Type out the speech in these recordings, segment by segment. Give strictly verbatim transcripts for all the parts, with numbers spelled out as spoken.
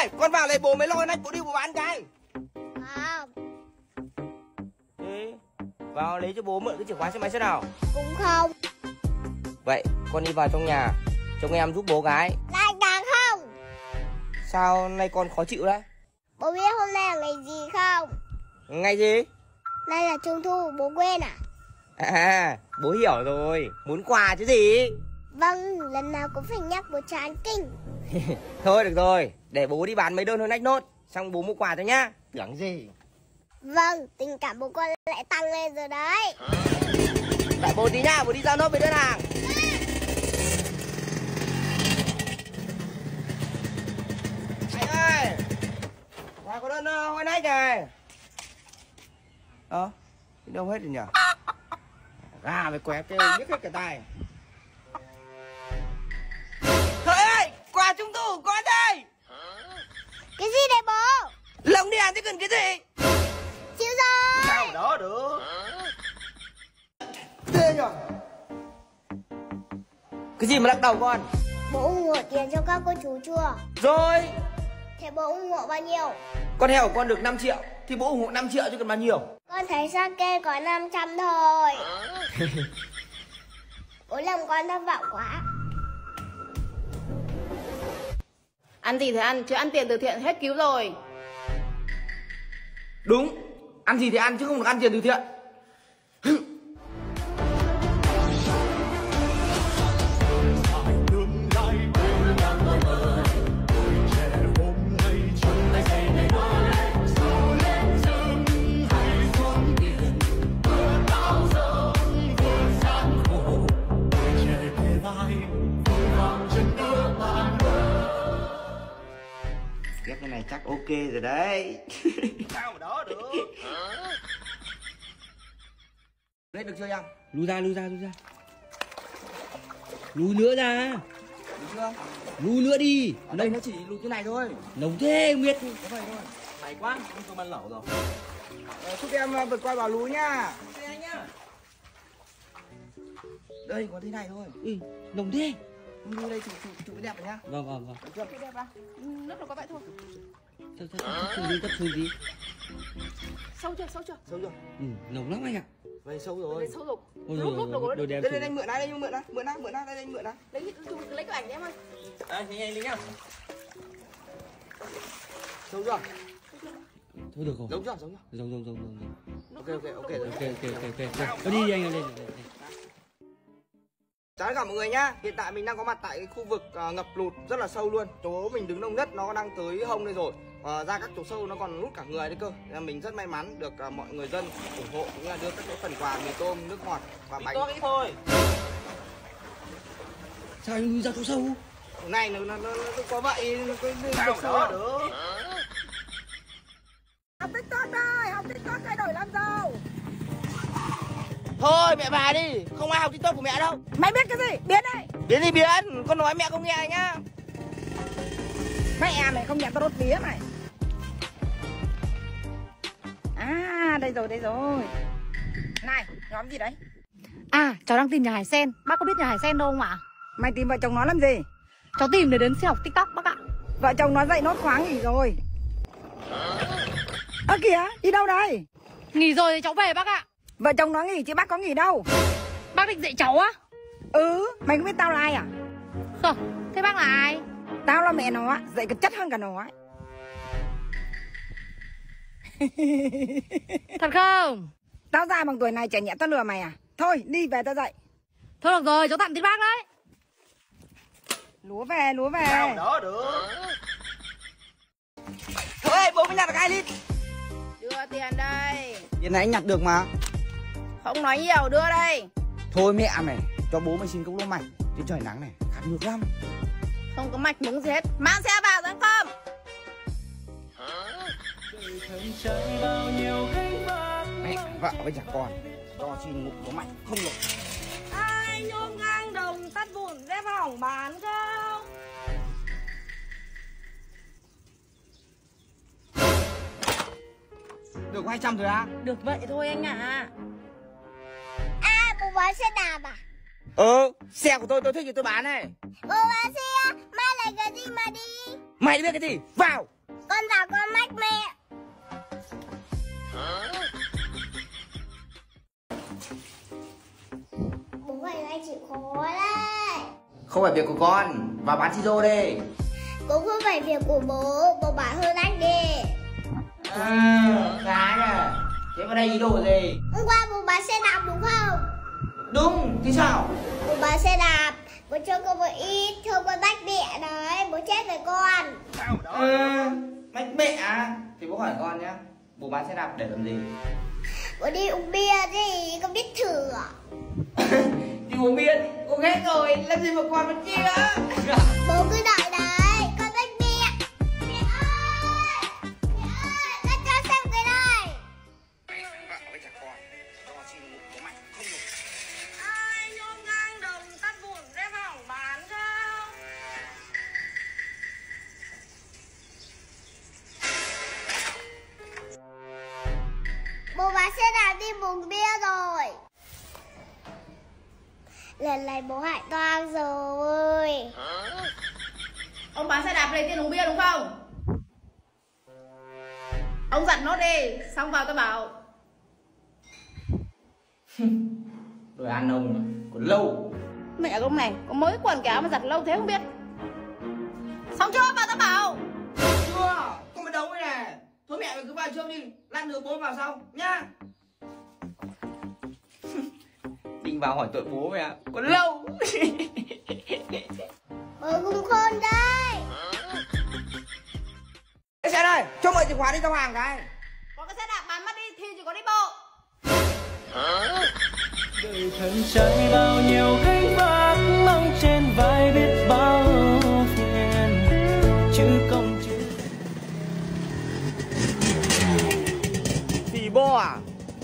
ơi, con vào lấy bố mấy lôi nách bố đi bố bán cái. Không. Thế vào lấy cho bố mượn cái chìa khóa xe máy xem nào. Cũng không. Vậy con đi vào trong nhà trông em giúp bố cái. Lại càng không. Sao nay con khó chịu đấy? Bố biết hôm nay là ngày gì không? Ngày gì? Nay là Trung thu, bố quên à? À, bố hiểu rồi, muốn quà chứ gì. Vâng, lần nào cũng phải nhắc bố cho ăn kinh. Thôi được rồi, để bố đi bán mấy đơn hơi nách nốt, xong bố mua quà cho nhá. Tưởng gì. Vâng, tình cảm bố con lại tăng lên rồi đấy. Đợi bố tí nhá, bố đi giao nốt với đơn hàng. Anh ơi, ngoài có đơn hơi nách này. Ờ, đi đâu hết rồi nhỉ? Gà với quẹt kêu biết hết cả tay. Thôi ơi, quà trung thu có đây. Cái gì đấy bố? Lồng đèn chứ cần cái gì. Chịu rồi. Sao đó được. Ghê nhở. Cái gì mà lắc đầu con? Bố ủng hộ tiền cho các cô chú chưa? Rồi. Thế bố ủng hộ bao nhiêu? Con heo của con được năm triệu thì bố ủng hộ năm triệu chứ cần bao nhiêu. Con thấy Sake có năm trăm thôi. Bố làm con thất vọng quá. Ăn gì thì ăn, chứ ăn tiền từ thiện hết cứu rồi. Đúng, ăn gì thì ăn chứ không được ăn tiền từ thiện. Ghép cái này chắc ok rồi đấy. Sao mà đó được. Hết được chưa em? Lùi ra, lùi ra, lùi ra. Lùi nữa ra. Được chưa? Lùi nữa đi. Ở đây nó chỉ lùi cái này thôi. Nồng thế, Nguyệt. Có vậy thôi. Mày quá, không cơm ăn lẩu rồi. Ờ, chúc em vượt qua bảo lúa nha. Đây anh nhá. Đây có thế này thôi. Ừ, nồng thế. Đi đây chụp chụp chụp cái đẹp này nhá. Vâng, vâng, vâng. Được chưa? Cái đẹp à? Nước nó có vậy thôi. Sao, sao, sao, sao, đi, cấp xuống gì? Sâu chưa, sâu chưa? Sâu chưa? Ừ, nồng lắm anh ạ. Vậy sâu rồi. Đây sâu rồi. Ôi Lúc rồi, lúc đầu rồi, rồi. đẹp Đây đây xuống. đây mượn đây, mượn đây, mượn đây, mượn đây, mượn đây, đây mượn đây. Lấy lấy cái ảnh em ơi. Đây, nhanh nhanh đi nhá. Sâu chưa? Thôi được rồi. Giống chưa? Giống chưa? Giống, giống, giống, giống, giống. Ok ok ok rồi. Ok, ok, ok, ok. Thôi đi, đi anh ơi, lên, lên, lên. Chào tất cả mọi người nhá. Hiện tại mình đang có mặt tại cái khu vực uh, ngập lụt rất là sâu luôn. Chỗ mình đứng đông nhất nó đang tới hông đây rồi. Uh, ra các chỗ sâu nó còn nút cả người đấy cơ. Nên mình rất may mắn được uh, mọi người dân ủng hộ cũng như là đưa các cái phần quà mì tôm, nước ngọt và bánh. To ít thôi. Sao anh lùi ra chỗ sâu? Chỗ này nó nó, nó, nó có vậy nó có Sao sâu đó? được. Học TikTok đây, học TikTok thay đổi làm giàu. Thôi mẹ bà đi, không ai học TikTok của mẹ đâu. Mày biết cái gì? Biến đây. Biến gì biến, con nói mẹ không nghe nhá. Mẹ mày không nhận tao đốt vía mày. À, đây rồi, đây rồi. Này, nhóm gì đấy? À, cháu đang tìm nhà Hải Sen. Bác có biết nhà Hải Sen đâu không ạ? Mày tìm vợ chồng nó làm gì? Cháu tìm để đến xin học TikTok bác ạ. Vợ chồng nó dậy nốt khóa nghỉ rồi. Ơ kìa, đi đâu đây? Nghỉ rồi thì cháu về bác ạ. Vợ chồng nó nghỉ chứ bác có nghỉ đâu. Bác định dạy cháu á? Ừ, mày không biết tao là ai à? Không, thế bác là ai? Tao là mẹ nó á, dạy cái chất hơn cả nó ấy. Thật không? Tao già bằng tuổi này trẻ nhẹ tao lừa mày à? Thôi, đi về tao dậy. Thôi được rồi, cháu tặng tiền bác đấy. Lúa về, lúa về. Sao đó được. Thôi bố mới nhặt được hai lít. Đưa tiền đây. Tiền này anh nhặt được mà. Không nói nhiều, đưa đây. Thôi mẹ mày, cho bố mày xin cốc lúa mạch. Chứ trời nắng này, khát nước lắm. Không có mạch múng gì hết. Mang xe vào rồi không? Mẹ, vợ với chả con. Cho xin ngục lúa mạch, không được. Ai nhôm ngang đồng sắt vụn dép hỏng bán không? Được hai trăm rồi à? Được vậy thôi anh ạ. À, bố bán xe đạp à? Ừ, xe của tôi tôi thích thì tôi bán này. Bố bán xe, mai lấy cái gì mà đi? Mày biết cái gì? Vào. Con chào con mách mẹ. Bố ơi, anh chịu khó đấy. Không phải việc của con. Vào bán siro đi. Cũng không phải việc của bố. Bố bảo hơn anh đi. À, gái à. Thế vào đây ý đồ gì? Hôm qua bố bán xe đạp đúng không? Đúng, thì sao? Bố bán xe đạp. Bố cho con một ít, không con bách mẹ đấy. Bố chết với con. Ừ, mách mẹ à? Thì bố hỏi con nhá. Bố bán xe đạp để làm gì? Bố đi uống bia gì, con biết thử à? Đi uống bia, uống hết rồi, làm gì mà còn một kia? Bố cứ đợi đấy, con bách mẹ. Mẹ ơi, mẹ ơi, con cho xem cái này. Ai nhôm ngang đồng sắt vụn dép hỏng bán không? Bố bán xe đạp đi uống bia rồi. Lần này bố hại toang rồi. Ông bán xe đạp lấy tiền uống bia đúng không? Ông giặt nốt đi, xong vào tôi bảo. Rồi ăn ông còn lâu. Mẹ ông này, có mấy quần áo mà giặt lâu thế không biết. Xong chưa, vào tôi bảo. Chưa, không phải đấu đây này. Thôi mẹ mày cứ vào trước đi, lát nữa bố vào sau nhá. Định vào hỏi tội bố mày à? Còn lâu. Bố cũng khôn đấy. Cái xe này, cho mời chìa khóa đi giao hàng cái. Có cái xe đạp bán mất đi thì chỉ có đi bộ. đời thân trai bao nhiêu gánh vác mang trên vai biết bao phiền chứ công chứ Thì bò à?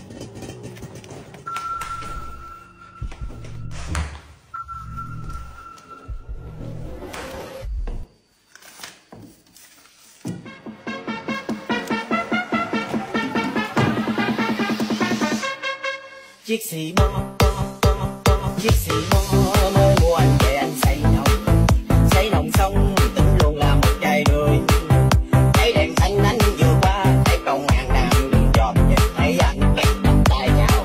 chiếc xì bo chiếc xì bo mới mua anh về anh xây nồng xây nồng xong tính luôn là một chai người thấy đèn xanh ánh vừa qua thấy công an đang đường dòm nhìn thấy anh kẹt nắm tay nhau.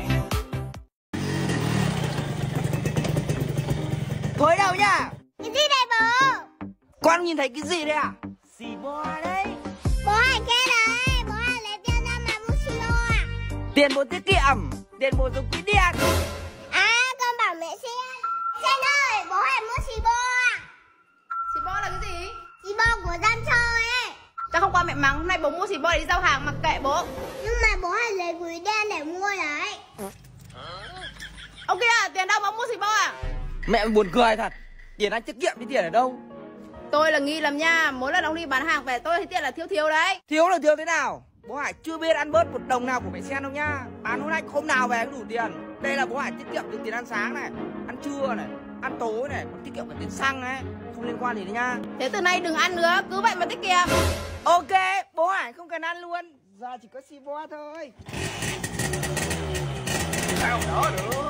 Thôi đâu nhá. Cái gì đây bố? Con nhìn thấy cái gì đấy à? Xì bo đấy. Bố hại cái đấy. Bố hại lấy tiền ra mà mua xì lô à? Tiền bố tiết kiệm, tiền bố dùng quỹ điện. À, con bảo mẹ xem. Xem ơi, bố hại mua xì bò à? Xì bo là cái gì? Xì bò của Giang Trời ấy. Chắc hôm qua mẹ mắng, hôm nay bố mua xì bo để đi giao hàng, mặc kệ bố. Nhưng mà bố hại lấy quỹ đen để mua đấy. Ông kia, tiền đâu mà ông mua xì bo à? Mẹ buồn cười thật. Tiền anh tiết kiệm thì tiền ở đâu? Tôi là nghi lầm nha, mỗi lần ông đi bán hàng về tôi thấy tiền là thiếu thiếu đấy. Thiếu là thiếu thế nào? Bố Hải chưa biết ăn bớt một đồng nào của mẹ Sen đâu nha. Bán hôm nay hôm nào về cũng đủ tiền. Đây là bố Hải tiết kiệm được tiền ăn sáng này, ăn trưa này, ăn tối này, còn tiết kiệm cả tiền xăng này. Không liên quan gì đấy nha. Thế từ nay đừng ăn nữa, cứ vậy mà tiết kiệm. Ok, bố Hải không cần ăn luôn. Giờ chỉ có xì bo thôi. Sao đó được?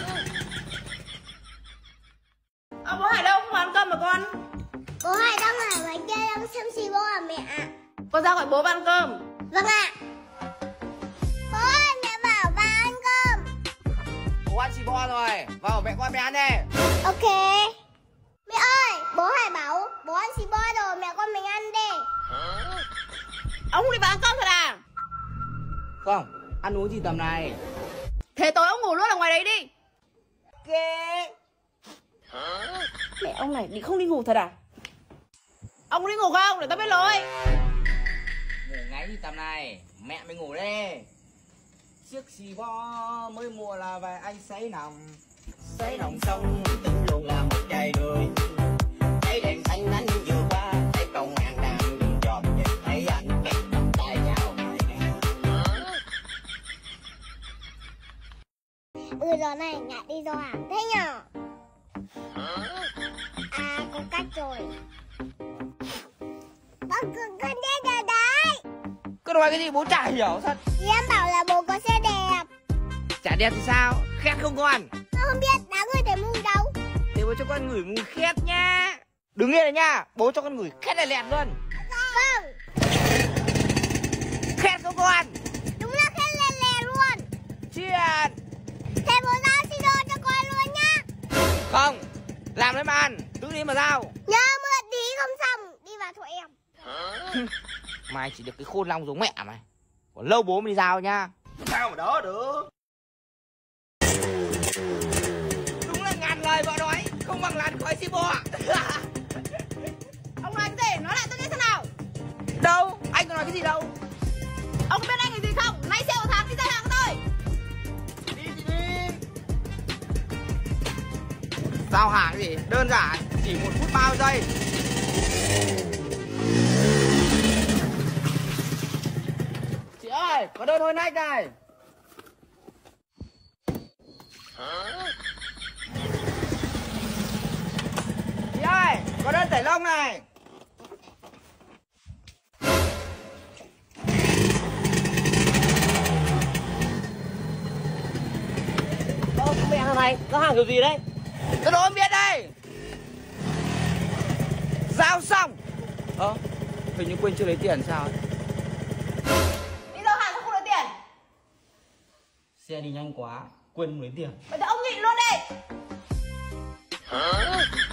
À, bố Hải đâu không ăn cơm mà con? Bố hại đang ở ngoài kia đang xem xì bò à mẹ ạ? Con ra gọi bố ăn cơm. Vâng ạ. Bố ơi, mẹ bảo bà ăn cơm. Bố ăn xì bo rồi. Vào mẹ qua mẹ ăn đi. Ok. Mẹ ơi, bố Hải bảo bố ăn xì bò rồi, mẹ con mình ăn đi. Ông không đi bán ăn cơm thật à? Không, ăn uống gì tầm này. Thế tối ông ngủ luôn ở ngoài đấy đi. Ok. Mẹ ông này đi không đi ngủ thật à? Ông đi ngủ không để tao biết lối. Ngủ ngáy gì tầm này. Mẹ mình ngủ đi. Chiếc xì bo mới mua là về anh sấy nằm. Xây nồng xong tính luôn là một chai người thấy đèn xanh ánh vừa qua thấy công an đang đường dòm nhìn thấy anh kẹt nắm tay nhau. Ừ, giờ này ngại đi giao hàng thế nhở? À, có cách rồi. Con con con đi ra đấy. Cứ nói cái gì bố chả hiểu thật. Thì em bảo là bố có xe đẹp. Chả đẹp thì sao? Khét không con? Con không biết, đã gửi để mua đâu. Để bố cho con ngửi mùi khét nha. Đứng yên này nha, bố cho con ngửi khét lẹt lẹt luôn. Vâng. Khét không con? Đúng là khét lẹt lẹt luôn. Chuyện. Thế bố giao xì đô cho con luôn nhá. Không, làm lấy mà ăn, tự đi mà giao. Nhớ mượn tí không xong, đi vào chỗ em. Mày chỉ được cái khôn long giống mẹ mày. Còn lâu bố mới đi giao nha. Sao mà đó được. Đúng là ngàn lời vợ nói, không bằng làn khói xì bò. Ông nói cái gì? Nói lại tôi nghe thế nào? Đâu, anh có nói cái gì đâu. Ông có biết anh là gì không? Nay xe một tháng đi giao hàng của tôi. Đi thì đi. Giao hàng gì? Đơn giản, chỉ một phút bao giây. Chị ơi, có đơn hôi nách này. Chị ơi, có đơn tẩy lông này. Ơ, mẹ thằng này, giao hàng kiểu gì đấy? Tôi đố em biết đây. Giao xong. Ơ, hình như quên chưa lấy tiền sao ấy. Đi giao hàng sao không lấy tiền? Xe đi nhanh quá, quên không lấy tiền. Vậy thì ông nhịn luôn đi.